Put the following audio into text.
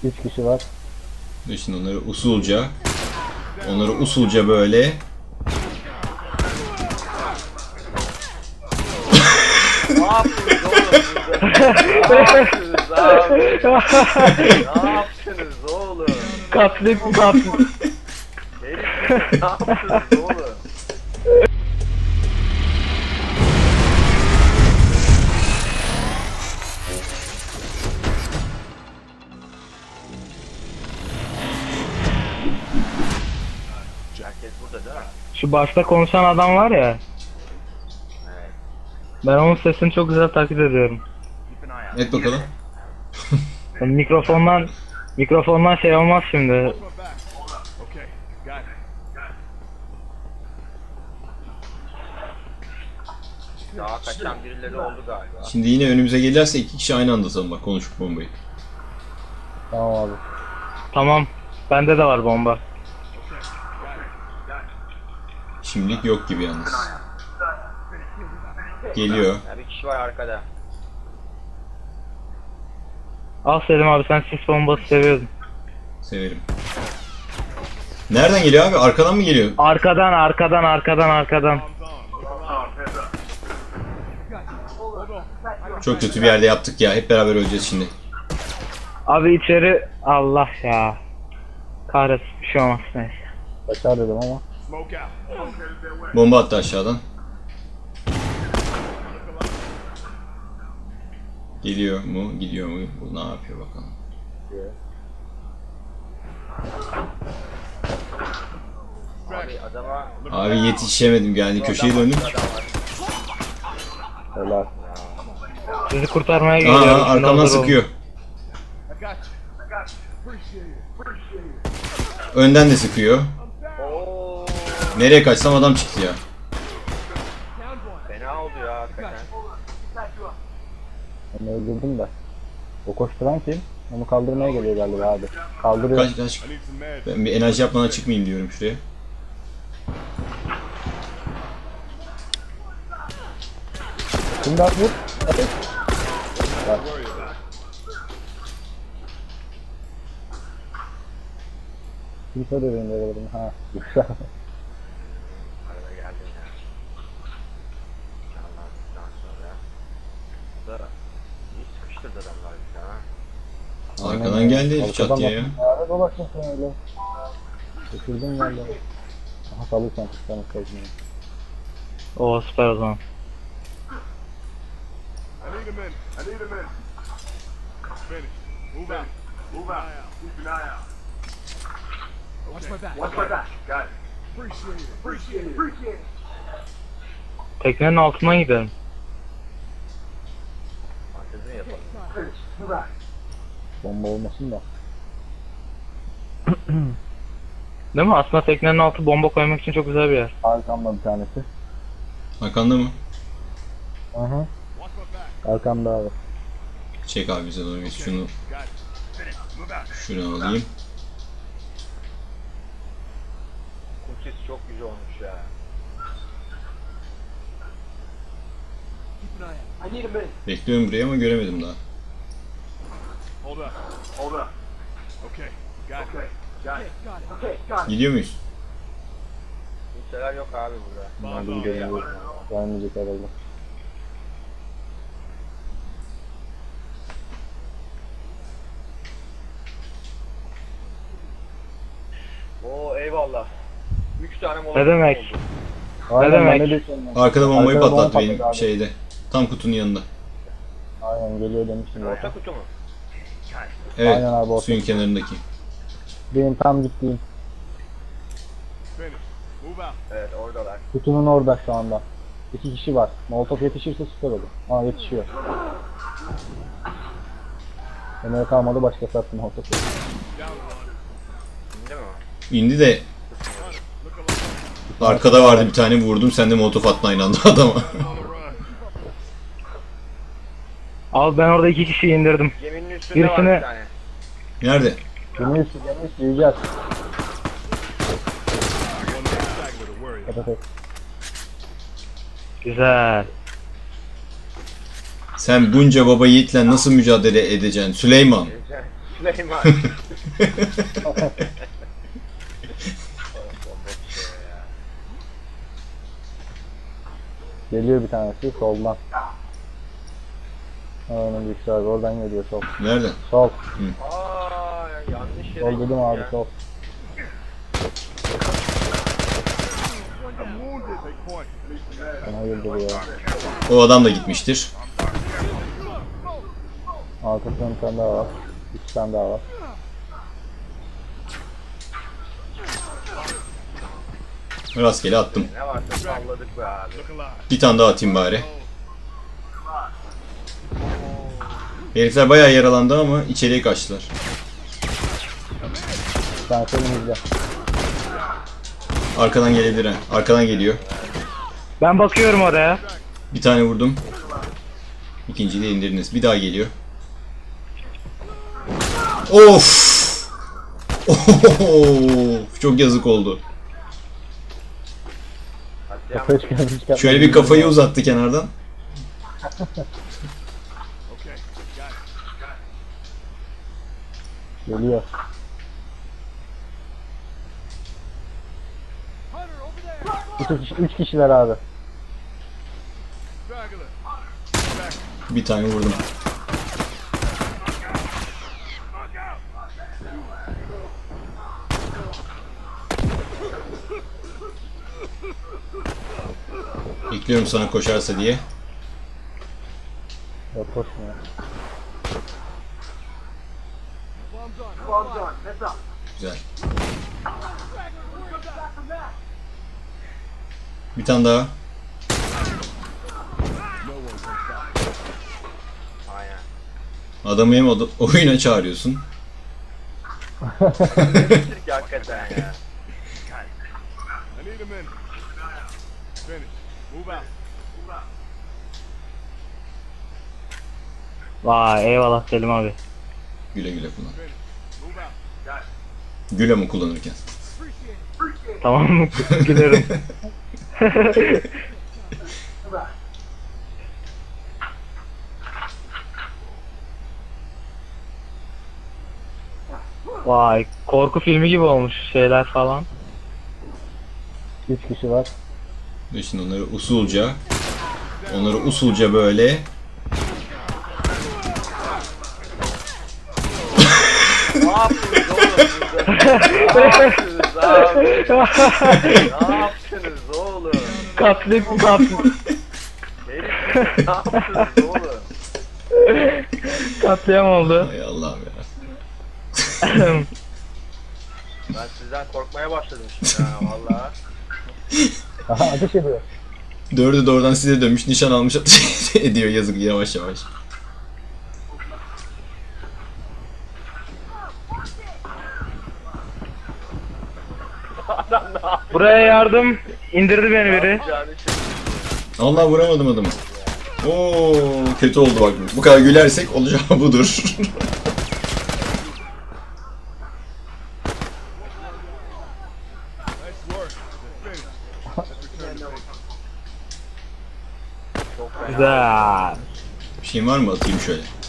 3 kişi var. Ve şimdi onları usulca böyle. Ne yaptınız oğlum burada? Ne yaptınız abi? Ne yaptınız oğlum? Kaplık. Herif, ne yaptınız oğlum? Herkes burada değil mi? Şu başta konuşan adam var ya. Evet. Ben onun sesini çok güzel taklit ediyorum. Et bakalım. Mikrofondan şey olmaz şimdi. Daha kaçan birileri oldu galiba. Şimdi yine önümüze gelirse 2 kişi aynı anda atalım bak konuşup bombayı. Tamam abi. Tamam. Bende de var bomba. Şimdilik yok gibi yalnız. Geliyor. Ya bir kişi var arkada. Al Selim abi, sen sis bombası seviyordun. Severim. Nereden geliyor abi? Arkadan mı geliyor? Arkadan. Çok kötü bir yerde yaptık ya. Hep beraber öleceğiz şimdi. Abi içeri, Allah ya. Kahretsin, bir şey olmaz neyse. Kaçar dedim ama. Bomba attı aşağıdan. Geliyor mu? Gidiyor mu? Bu ne yapıyor bakalım. Abi adama... Abi yetişemedim, geldi köşeye döndüm. Helal. Sizi kurtarmaya geliyorum. Aa, arkamdan sıkıyor. Önden de sıkıyor. Oo, Nereye kaçsam adam çıktı ya. fena oldu ya hakikaten. Onu öldürdüm de. O koşturan kim? Onu kaldırmaya geliyor galiba abi. Kaldırıyor. Kaç. Ben bir enerji yapmadan çıkmayayım diyorum şuraya. Şimdi at vur. Ateş. Bak. Kimse de gönderiyorum. Ha. Güzel. Arada geldin ya. İnşallah bundan sonra. Bu da iyi sıkıştırdı adamlar bizi ha. Arkadan geldi çat diye ya. Arada dolaşın sen öyle. Düşürdün valla. Aha salırsan kıskanıp kaçmıyor. Oo, süper o zaman. I need him in. Finish. Move out. Keep an eye out. Watch my back. Got it. Appreciate it. Teknenin altından gidelim. Fantezi yapalım. Bomba olmasın da. Değil mi? Aslında teknenin altı bomba koymak için çok güzel bir yer. Arkamda bir tanesi. Arkanda mı? Hı hı. Arkamda abi. Çek abi bize doğru geç. Şunu alayım. Kumsis çok güzel olmuş ya. Bekliyorum buraya ama göremedim daha. Hold up. Okay. Got it. Gidiyor muyuz? Kimseler yok abi burada. Hadi gidelim. Gelmeyecek herhalde. Oo eyvallah. 3 tane mola. Ne demek? Aynen, demek? ben de düşünüyorum. Arkada bombayı Arkada patlattı bomba benim patladı abi. şeyde. Tam kutunun yanında. Aynen geliyor demiştim zaten. Orta kutu mu? Evet, Aynen abi, orta. suyun kenarındaki. Benim tam gittiğim. Finish. Move out. Evet oradalar. Kutunun orada şu anda. 2 kişi var. Molotov yetişirse süper olur. Aa yetişiyor. Ömer kalmadı, başkası attı Molotov. Şimdi mi? İndi de arkada vardı bir tane, vurdum, sen de molotof attın aynı anda adama. Abi ben orada 2 kişiyi indirdim. Geminin üstünde var Birisine- bir tane. Nerede? Geniş yiyeceğiz. Patates. Güzel. Sen bunca baba yiğitle nasıl mücadele edeceksin Süleyman? Süleyman. Bomba bir şey ya. Geliyor bir tanesi soldan. Önüm bir abi oradan geliyor sol. Nereden? Sol. Aa yanlış yere Sol dedim gittim abi ya. sol. I'm wounded. Take point. Bana güldürüyor. O adam da gitmiştir. Arkasında bir tane daha var. 3 tane daha var. Rastgele attım. Ne varsa salladık be abi. Look alive. Bir tane daha atayım bari. Herifler bayağı yaralandı ama içeriye kaçtılar. Bir tanesi önümüzde. Arkadan gelebilir ha. Arkadan geliyor. Ben bakıyorum oraya. Bir tane vurdum. İkinciyi de indirdiniz. Bir daha geliyor. Of! Of! Çok yazık oldu. Hadi Kafaya çıkarmış. Şöyle bir kafayı uzattı kenardan. Okay. Got it. Geliyor. Üç kişiler abi. Straggler. Bir tane vurdum. Bekliyorum sana koşarsa diye. Yok koşmuyor. Güzel. Bir tane daha. Aynen. Adamı hem oyuna çağırıyorsun. Türk hakikaten ya. I need a minute. Finish. Move out. Vay eyvallah Selim abi. Güle güle kullan. Finish. Move out. Güle mi kullanırken? Tamam mı? Gülerim. Vay korku filmi gibi olmuş şeyler falan. 3 kişi var. Ve şimdi onları usulca böyle Ne yaptınız oğlum burada? Ne yaptınız abi? Ne yaptınız oğlum? Katli. Herif ne yaptınız oğlum? Katliam oldu. ay Allah'ım ya. Ben sizden korkmaya başladım şimdi ha valla. Aha ateş ediyor. Dördü de oradan size dönmüş, nişan almış ateş ediyor yazık yavaş yavaş. Adam ne yaptı? Buraya yardım. İndirdi beni biri. Yani şimdi Allah vuramadım adamı. Oo kötü oldu bak. Bu kadar gülersek olacağı budur. Nice work. They're finished. Let's return to base. çok fena. Güzel. Bir şeyin var mı atayım şöyle.